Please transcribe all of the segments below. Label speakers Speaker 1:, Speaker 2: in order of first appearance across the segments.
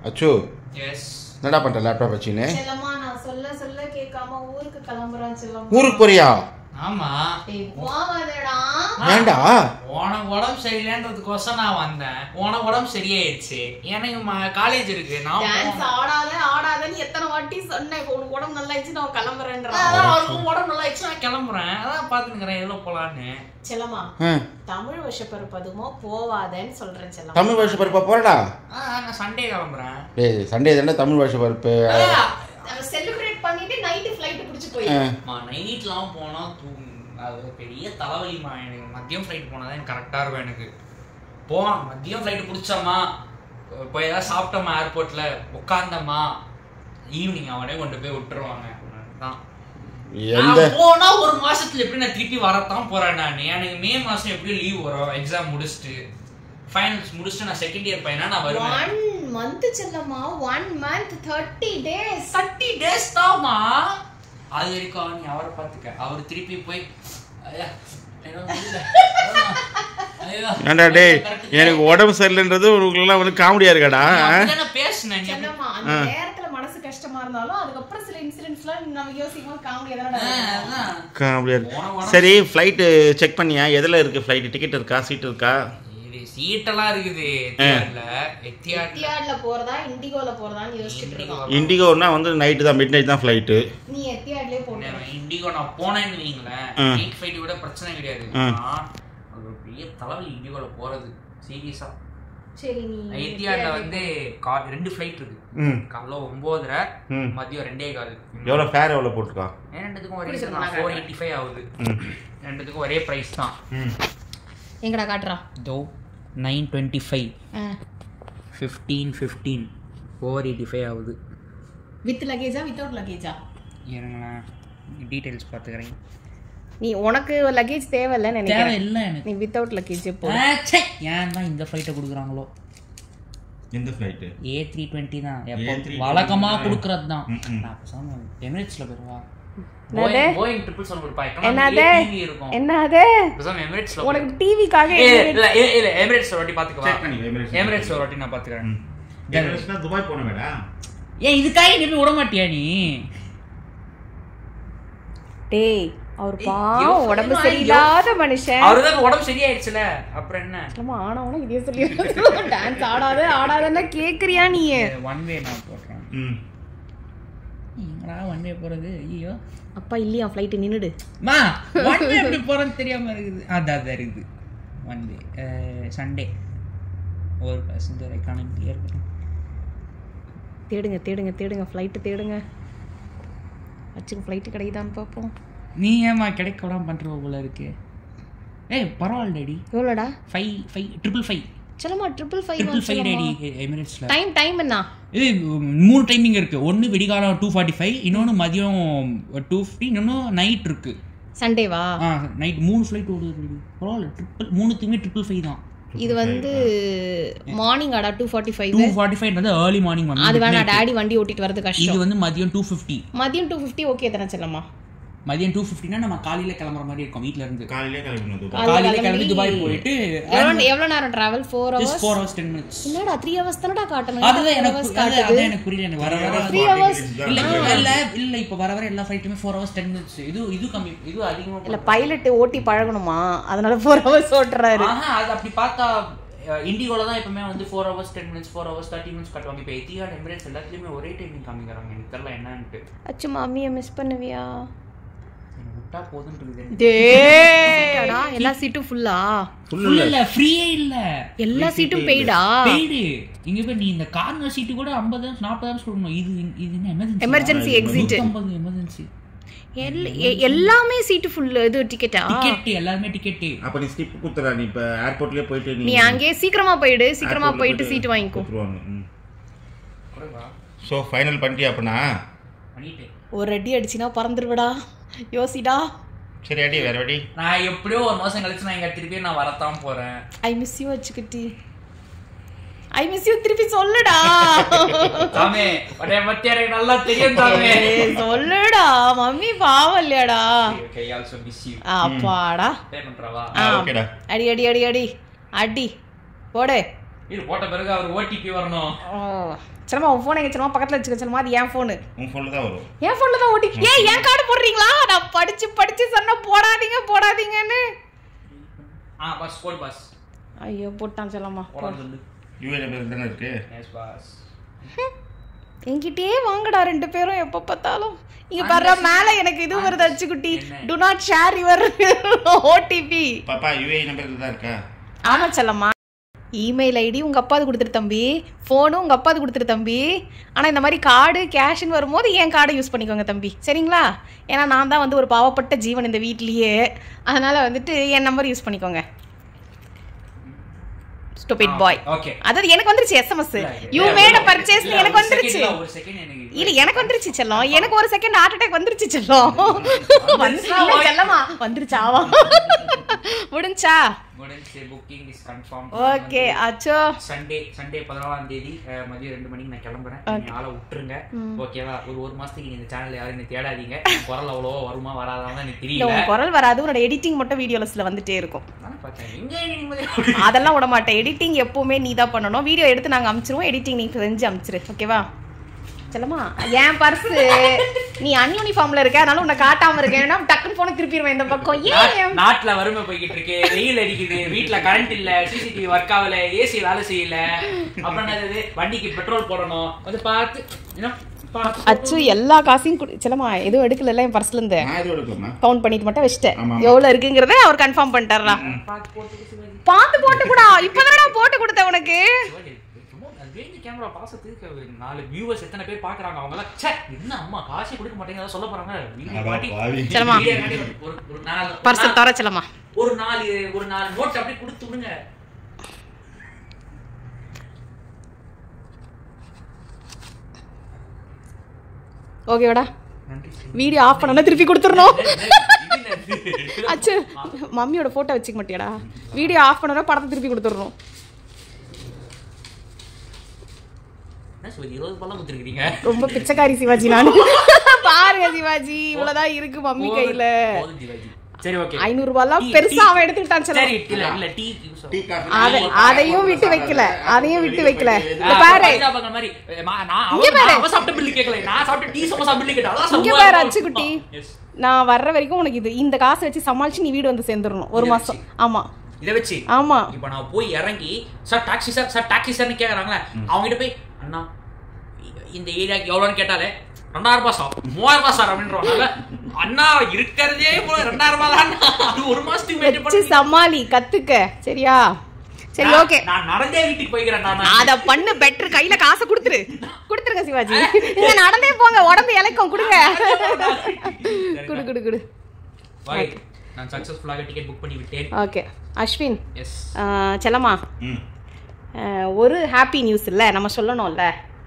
Speaker 1: அச்சு
Speaker 2: எஸ்
Speaker 1: என்னடா பண்ற லேப்டாப் வச்சுன்னு?
Speaker 3: செல்லம்மா நான் சொல்ல சொல்ல கேட்காம ஊருக்கு கிளம்புறேன் செல்லம்மா.
Speaker 1: ஊருக்கு போறியா?
Speaker 2: ஆமா.
Speaker 3: போவாதடா.
Speaker 1: ஏன்டா?
Speaker 2: உனக்கு உடம்பு சரியில்லைன்றதுக்கோசம் நான் வந்தேன். உனக்கு உடம்பு சரியாயிடுச்சு. எனக்கு காலேஜ் இருக்கு. நான்
Speaker 3: டான்ஸ் ஆடாதன்னு எத்தனை வாட்டி சொன்னேன். உனக்கு உடம்பு நல்லா ஆயிடுச்சு நான் கிளம்புறேன்றா.
Speaker 2: உடம்பு நல்லா ஆயிடுச்சு நான் கிளம்புறேன். அதான் பாத்துக்கிறேன் எவ்வளவு போலான்னு.
Speaker 3: செல்லம்மா தமிழ் வருஷப்பருப்பதுமோ போவாதன்னு சொல்றேன் செல்லம்மா.
Speaker 1: தமிழ் வருஷ பருப்பா போறடா?
Speaker 2: நான் சண்டே கிளம்புறேன்.
Speaker 1: ஏய் சண்டே தானே தமிழ் வருஷ பருப்பு.
Speaker 3: செலிப்ரேட் பண்ணிட்டு நைட் ஃளைட் பிடிச்சு போய்
Speaker 2: நைட்லாம் போனா அது பெரிய தலைவலிமா. எனக்கு மதியம் ஃப்ளைட் போனால் தான் எனக்கு கரெக்டாக இருக்கும். எனக்கு மதியம் ஃப்ளைட்டு பிடிச்சோமா போய் ஏதாவது சாப்பிட்டோமா ஏர்போர்ட்டில் உட்காந்தோமா ஈவினிங் அவனே கொண்டு போய் விட்டுருவாங்க. தான் போனா ஒரு மாசத்துல எப்படி நான் திருப்பி வரத்தான் போறேன். நான் எனக்கு மே மாசம் எப்படியும் லீவ் வரும் எக்ஸாம் முடிச்சுட்டு ஃபைனல்ஸ் முடிச்சுட்டு நான் செகண்ட் இயர் பையனா நான் வருவேன்.
Speaker 3: 1 month செல்லம்மா 1 month 30 days
Speaker 2: தாமா. அது வரைக்கும் நீ அவரை பார்த்துக்க. அவர் திருப்பி போய்
Speaker 1: ஏன்டா டேய் எனக்கு உடம்பு சரியில்லைன்றது உங்களுக்குலாம் வந்து காமெடியா இருக்காடா?
Speaker 2: பேசுனேன்
Speaker 3: செல்லம்மா அந்த நேரத்துல மனசு கஷ்டமா இருந்தாலும் அதுக்கப்புறம் சில இன்சிடென்ட்ஸ்லாம் நம்ம யோசிக்கும்போது காமெடியா தானடா.
Speaker 1: காமெடியா. சரி ஃப்ளைட் செக் பண்ணியா? எதுல இருக்கு ஃப்ளைட்? டிக்கெட் இருக்கா? சீட் இருக்கா?
Speaker 2: சீட்டெல்லாம் இருக்குது.
Speaker 3: எத்தியாட்ல போறதா இண்டிகோல போறதான்னு யோசிச்சுட்டு இருக்கோம்.
Speaker 1: இண்டிகோனா வந்து நைட் தான், மிட் நைட் தான் ஃப்ளைட்.
Speaker 3: நீ எத்தியாட்லயே போறே.
Speaker 2: இண்டிகோ நான் போனேன்னு வைங்களேன் நைட் ஃப்ளைட் விட பிரச்சனை கிடையாது. அது ஒரு பெரிய தலைவலி இண்டிகோல போறது சீரியஸா.
Speaker 3: சரி நீ
Speaker 2: எத்தியாட்ல வந்து 2 ஃப்ளைட் இருக்கு. காலைல 9:30 மதியம் 2:15.
Speaker 1: எவ்வளவு ஃபேர் எவ்வளவு போட்டுருக்கா?
Speaker 2: ரெண்டுத்துக்கும் ஒரே 485 ஆகுது. ரெண்டுத்துக்கும் ஒரே பிரைஸ் தான்.
Speaker 3: எங்கடா காட்றா?
Speaker 2: தோ 925 15 485 ஆகுது.
Speaker 3: வித் லக்கேஜா வித்அவுட் லக்கேஜா?
Speaker 2: ஏன்னா டீடைல்ஸ் பாத்துக்கறேன்.
Speaker 3: நீ உனக்கு லக்கேஜ் தேவையில்லை நினைக்கிறேன்.
Speaker 2: தேவையில்லை எனக்கு.
Speaker 3: நீ வித்அவுட் லக்கேஜ் போ.
Speaker 2: ஏன் தான் இந்த ஃப்ளைட்டை கொடுக்குறாங்களோ?
Speaker 1: எந்த ஃப்ளைட்?
Speaker 2: A320 தான். எப்போ வழக்கமா கொடுக்கறது தான். நான் பேசாம எமிரேட்ஸ்ல போறவா. போயிங் 777 பாய்.
Speaker 3: என்னது?
Speaker 2: இருக்கும்.
Speaker 3: என்னது?
Speaker 2: பேசாம எமிரேட்ஸ்ல.
Speaker 3: உனக்கு டிவிக்காக
Speaker 2: இல்ல எமிரேட்ஸ் ஒரு வாட்டி பாத்துக்கவா? எமிரேட்ஸ் ஒரு வாட்டி நான் பாத்துக்கறேன்.
Speaker 1: எமிரேட்ஸ்னா துபாய் போனவேடா.
Speaker 2: ஏன் இதுக்காக நீ போய் விட மாட்டியா நீ?
Speaker 3: டேய் அவர் பாவம் உடம்பு சரியில்லாத மனுஷன்.
Speaker 2: அவருக்கு உடம்பு சரியாயிடுச்சுல அப்புறம் என்ன?
Speaker 3: நம்ம ஆனவன இதே சொல்லி டான்ஸ் ஆடாதன்னா கேக்குறியா நீ?
Speaker 2: ஒன் வே நான் போறேன். நீங்கடா ஒன் வே போறது? ஐயோ
Speaker 3: அப்பா இல்லையா ஃளைட் நின்னுடு.
Speaker 2: மா ஒன் வே எப்படி போறன்னு தெரியாம இருக்குது. அதான் இருக்குது ஒன் வே. சண்டே ஒரு பேசஞ்சர் எக்கானமி கிளியர் பண்ணு.
Speaker 3: தேடுங்க ஃளைட் தேடுங்க. அச்சுக்கு ஃளைட் கிடைக்குதான்னு பாப்போம்.
Speaker 2: நீ ஏமா கிடைக்க விடாம பண்ற போல இருக்கு. ஏய் பரவாயில்ல டாடி.
Speaker 3: எவ்வளோடா?
Speaker 2: 555
Speaker 3: செல்லம்மா 555
Speaker 2: டாடி எமிரேட்ஸ்ல.
Speaker 3: டைம் என்ன?
Speaker 2: இது 3 டைமிங் இருக்கு. ஒன்னு விடிகாலம் 2:45, இன்னொன்னு மதியம் 2:50, இன்னொன்னு நைட் இருக்கு.
Speaker 3: சண்டேவா?
Speaker 2: நைட் 3 ஃளைட் ஓடுது. பரவாயில்ல. 3 தான்.
Speaker 3: இது வந்து மார்னிங் ஆடா 2:45.
Speaker 2: 2:45 வந்து early morning வந்து.
Speaker 3: அது வேணா டாடி வண்டி ஓட்டிட்டு வரது கஷ்டம்.
Speaker 2: இது வந்து மதியம் 2:50.
Speaker 3: மதியம் 2:50 ஓகே தான செல்லம்மா?
Speaker 2: மதியம் 2:50னா நம்ம காலையில கிளம்புற மாதிரி இருக்கும் வீட்ல இருந்து.
Speaker 1: காலையில
Speaker 2: கிளம்பி துபாய் போயிட்டு
Speaker 3: எவ்வளவு நேரம் டிராவல்? 4 hours.
Speaker 2: 4 hours 10 minutes.
Speaker 3: என்னடா 3 hours தானடா காட்டணும்?
Speaker 2: அதுதான் எனக்கு புரியல. எனக்கு வர
Speaker 3: 3 hours
Speaker 2: இல்ல இப்ப வர எல்லா ஃளைட்டுமே 4 hours 10 minutes. இது கம்மி, இது அதிகமா.
Speaker 3: இல்ல பைலட் ஓட்டி பழகணுமா அதனால 4 hours ஓட்றாரு.
Speaker 2: அது அப்படி பார்த்தா இண்டிகோல தான் எப்பவுமே வந்து 4 hours 10 minutes 4 hours 30 minutes காட்டுவாங்க. இப்போ எத்திஹாட் எமிரேட்ஸ் எல்லாத்துலயுமே ஒரே டைமிங் காமிக்கறாங்க. எனக்கு தெரியல என்னன்னு.
Speaker 3: அச்சு மம்மியை மிஸ் பண்ணுவியா?
Speaker 2: விட்டா போதும்ன்றது.
Speaker 3: டேய்டா எல்லா சீட்டும் ஃபுல்லா?
Speaker 2: இல்ல ஃப்ரீயே இல்ல.
Speaker 3: எல்லா சீட்டும் பெய்டா?
Speaker 2: பெய்டு. இங்க போய் நீ இந்த கார்னர் சீட் கூட 50 40 சொல்லணும். இது என்ன
Speaker 3: எமர்ஜென்சி எக்ஸிட்
Speaker 2: 50 எமர்ஜென்சி.
Speaker 3: எல்லாமே சீட் ஃபுல். இது டிக்கெட்டா?
Speaker 2: டிக்கெட் எல்லாமே டிக்கெட்.
Speaker 1: அப்ப நீ ஸ்லிப் குத்துறா. நீ இப்ப ஏர்போர்ட்லயே போயிட்டு
Speaker 3: நீ அங்கே சீக்கிரமா போயிட்டு சீட் வாங்கிக்கோ.
Speaker 1: சோ ஃபைனல் பண்ணிட்டியா? அப்பனா
Speaker 2: பண்ணிட்டே
Speaker 3: ஒரு ரெடி அடிச்சினா பறந்துடுவடா. யோசிடா.
Speaker 1: சரி அடி வேற அடி.
Speaker 2: நான் எப்படியோ ஒரு மாசம் கழிச்சு நான் இங்க திருப்பி நான் வரத்தான் போறேன்.
Speaker 3: ஐ மிஸ் யூ அச்சுக்குட்டி. ஐ மிஸ் யூ திருப்பி சொல்லுடா.
Speaker 2: சாமே அடே மத்தியாரே நல்லா தெரியும் சாமே.
Speaker 3: சொல்லுடா மம்மி பாவம் இல்லையாடா?
Speaker 2: Okay I also miss you.
Speaker 3: அப்பாடா
Speaker 2: பே பண்றவா?
Speaker 1: ஓகேடா.
Speaker 3: அடி போடு.
Speaker 2: இது போட்ட பிறகு அவர் ஓடிபி வரணும்.
Speaker 3: செல்லமா உன் ஃபோன் எங்க செல்லமா பக்கத்துல வச்சுக்க செல்லமா, அது என் ஃபோனு.
Speaker 1: உன் ஃபோன்ல தான் வரும்.
Speaker 3: என் ஃபோன்ல தான் ஓடி. ஏய் என் கார்டு போடுறீங்களா? நான் படிச்சு சொன்னா போடாதீங்கன்னு.
Speaker 2: Pass code pass.
Speaker 3: ஐயோ போட்டான் செல்லமா.
Speaker 1: யூஏ நம்பர் தானே இருக்கு.
Speaker 2: Yes boss.
Speaker 3: என்கிட்டே வாங்கடா 2 பேரும் எப்ப பார்த்தாலும். இங்க பாரு மேல எனக்கு இது வருது அச்சுக்குட்டி. Do not share your OTP.
Speaker 1: பாப்பா யூஏ நம்பர் தான் இருக்கா?
Speaker 3: ஆமா செல்லம்மா. இமெயில் ஐடி உங்க அப்பாது கொடுத்துரு தம்பி, ஃபோனும் உங்க அப்பாது கொடுத்துரு தம்பி. ஆனா இந்த மாதிரி கார்டு கேஷ்னு வரும்போது என் கார்டை யூஸ் பண்ணிக்கோங்க தம்பி, சரிங்களா? ஏன்னா நான் தான் வந்து ஒரு பாவப்பட்ட ஜீவன் இந்த வீட்லயே, அதனால வந்துட்டு என் நம்பர் யூஸ் பண்ணிக்கோங்க. Stupid boy.
Speaker 2: Okay.
Speaker 3: அதாவது எனக்கு வந்துருச்சு SMS. You made a purchase எனக்கு வந்துருச்சு.
Speaker 2: ஒரு செகண்ட் எனக்கு
Speaker 3: இல்ல எனக்கு வந்துருச்சு செல்லம். எனக்கு ஒரு செகண்ட் ஹார்ட் அட்டாக் வந்துருச்சு செல்லம். வந்துருச்சா செல்லமா? வந்துருச்சாவா? முடிஞ்சா?
Speaker 2: முடிஞ்சு புக்கிங் இஸ் கன்ஃபார்ம்.
Speaker 3: ஓகே அச்சோ.
Speaker 2: சண்டே 14ஆம் தேதி மதியம் 2 மணிக்கு நான் கிளம்புறேன். நீங்க ஆளை விட்டுருங்க. ஓகேவா? ஒரு மாசத்துக்கு இந்த சேனல்ல யாரும் தேடாதீங்க. குரல் அவ்வளோ வருமா வராதான்னு எனக்கு தெரியல.
Speaker 3: உன் குரல் வராது, உன்னோட எடிட்டிங் மட்டும் வீடியோஸ்ல வந்துட்டே இருக்கும்.
Speaker 2: நான் பார்த்தேன். எங்க
Speaker 3: அதெல்லாம் விட மாட்டேன். எடிட்டிங் எப்பவுமே நீ தான் பண்ணணும். வீடியோ எடுத்து நாங்க அனுப்பிச்சிருவோம், எடிட்டிங் நீ செஞ்சு அனுப்பிச்சிரு. ஓகேவா செல்லமா? என் பர்ஸ் நீ அன்யூனிஃபார்ம்ல இருக்க, அதனால உன்னை காட்டாம இருக்கேன். டக்குன்னு போன திருப்பிடுவேன் இந்த பக்கம். ஏன்
Speaker 2: நாட்டுல வறுமை போய்கிட்டு இருக்கு, வெயில் அடிக்குது, வீட்டுல கரண்ட் இல்ல, சிசிடிவி ஒர்க் ஆகல, ஏசி வேலை செய்யல, அப்புறம் என்னது வண்டிக்கு பெட்ரோல் போடணும், கொஞ்சம் பார்த்து
Speaker 3: அச்சு எல்லா காசையும் செல்லமா எதுவும் எடுக்கல என் பர்ஸ்ல இருந்து. கவுண்ட் பண்ணிட்டு மட்டும் வச்சிட்டேன். எவ்வளவு இருக்குங்கறத அவர் கன்ஃபார்ம் பண்ணிட்டாரா? பார்த்து போட்டு கூட இப்பதான் போட்டு கொடுத்தேன் உனக்கு.
Speaker 2: கேமரா பாசத்துக்கு 4 வியூவர்ஸ் எத்தனை பேர் பாக்குறாங்க, அவங்க எல்லாம் ச்சே என்ன அம்மா காசே கொடுக்க மாட்டேங்க சொல்ல போறாங்க.
Speaker 3: செல்லமா
Speaker 2: ஒரு நாள்
Speaker 3: பர்ஸ் தர செல்லமா
Speaker 2: ஒரு நாள் நோட் அப்படியே கொடுத்து விடுங்க.
Speaker 3: ஓகேடா, வீடியோ ஆஃப் பண்ணா திருப்பி கொடுத்துறணும். அச்சு மம்மியோட போட்டோ வச்சுக்க மாட்டியாடா? வீடியோ ஆஃப் பண்ணா படத்தை திருப்பி கொடுத்துறணும். ரொம்ப பிச்சைக்காரி சிவாஜி நானு. பாருங்க சிவாஜி, இவ்வளவுதான் இருக்கு மம்மி கையில.
Speaker 2: சரி ஓகே,
Speaker 3: 500 ரூபாய் பெருசா அவன் எடுத்துட்டான். சரி இல்ல இல்ல டீ அதையும் விட்டு வைக்கல, அதையும் விட்டு வைக்கல. பாரு இங்க பாரு, அவ சாப்பிட்ட பில் கேக்கல, நான் சாப்பிட்ட டீ சமோசா பில் கேட்டா. இங்க பாரு அச்சு குட்டி, நான் வர்ற வரைக்கும் உனக்கு இது இந்த காசை வச்சு சமாளிச்சு நீ வீடு வந்து சேர்ந்துடணும் 1 மாசம். ஆமா
Speaker 2: இத வச்சு.
Speaker 3: ஆமா
Speaker 2: இப்போ நான் போய் இறங்கி சார் டாக்ஸி சார்னு கேக்குறாங்களே, அவங்க கிட்ட போய் அண்ணா இந்த ஏரியாக்கு எவ்வளோன்னு கேட்டாலே 2000 ரூபாய் சார் 3000 ரூபாய் சார் அப்படின்றாங்க. அண்ணா இருக்கிறதே 2000 ரூபாய் தான், அது 1 மாசத்துக்கு மேல பண்ணி
Speaker 3: சமாளி கத்துக்க. சரியா? சரி ஓகே, நான்
Speaker 2: நடந்தே வீட்டுக்கு போய்க்கிறேன். நான்
Speaker 3: அத பண்ணு பெட்டர். கையில காசை கொடுத்துருங்க சிவாஜி. நீங்க நடந்தே போங்க, உடம்பு இளைக்கும். கொடுங்க குடு
Speaker 2: பாய். நான் சக்சஸ்ஃபுல்லாக டிக்கெட் புக் பண்ணி விட்டேன்.
Speaker 3: ஓகே அஸ்வின்.
Speaker 2: எஸ்
Speaker 3: செல்லமா, ஒரு ஹாப்பி நியூஸ் இல்ல நம்ம சொல்லணும்ல.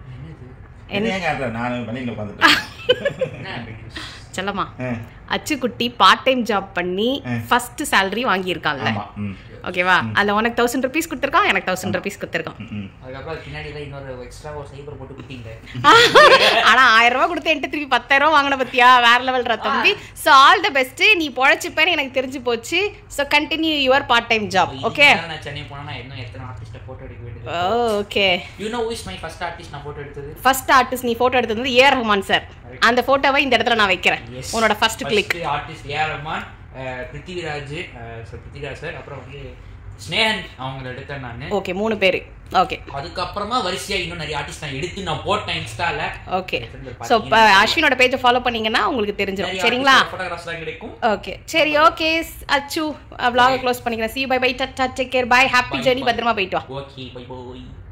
Speaker 3: செல்லமா, அச்சுக்குட்டி பார்ட் டைம் ஜாப் பண்ணி ஃபர்ஸ்ட் salary வாங்கியிருக்கான்ல. ஓகேவா? அதுல உனக்கு 1000 rupees கொடுத்துருக்கான், எனக்கு 1000 rupees கொடுத்துருக்கான்.
Speaker 2: அதுக்கப்புறம் பின்னாடி இன்னொரு எக்ஸ்ட்ரா ஒரு சைபர் போட்டு குத்திங்க.
Speaker 3: ஆனா 1000 ரூபாய் கொடுத்து என்கிட்ட திருப்பி 10,000 ரூபாய் வாங்கின பத்தியா? வேற லெவல்ரா தம்பி. So all the best. நீ பொழைச்சிப்பேன்னு எனக்கு தெரிஞ்சு போச்சு. So continue your part time job. Okay,
Speaker 2: நான் சென்னை போனா இன்னும் எத்தனை ஆர்டிஸ்ட போட்டோ எடுக்க வேண்டியது.
Speaker 3: Okay,
Speaker 2: you know who is my first artist நான் போட்டோ எடுத்தது?
Speaker 3: ஃபர்ஸ்ட் ஆர்டிஸ்ட் நீ போட்டோ எடுத்தது வந்து ஏ ரஹ்மான் சார். அந்த போட்டோவை இந்த இடத்துல நான் வைக்கிறேன். உன்னோட first click.
Speaker 2: Artist A Rahman, Prithviraj sir, அப்புறம் வந்து ஸ்னேகன் அவங்க எடுத்தேன் நான்.
Speaker 3: ஓகே 3 பேர். ஓகே,
Speaker 2: அதுக்கப்புறமா வரிசையா இன்னும் நிறைய ஆர்டிஸ்ட் நான் எடுத்து நான் போட்டேன் இன்ஸ்டால.
Speaker 3: ஓகே, சோ அஸ்வினோட பேஜை ஃபாலோ பண்ணீங்கன்னா உங்களுக்கு தெரிஞ்சிரும். சரிங்களா?
Speaker 2: போட்டோகிராஃப்ஸ்லாம் கிடைக்கும்.
Speaker 3: ஓகே சரி ஓகே அச்சு vlog க்ளோஸ் பண்ணிக்கிறேன். see you bye bye, take care, bye, happy journey, பத்திரமா போயிட்டு வா.
Speaker 2: Okay bye by.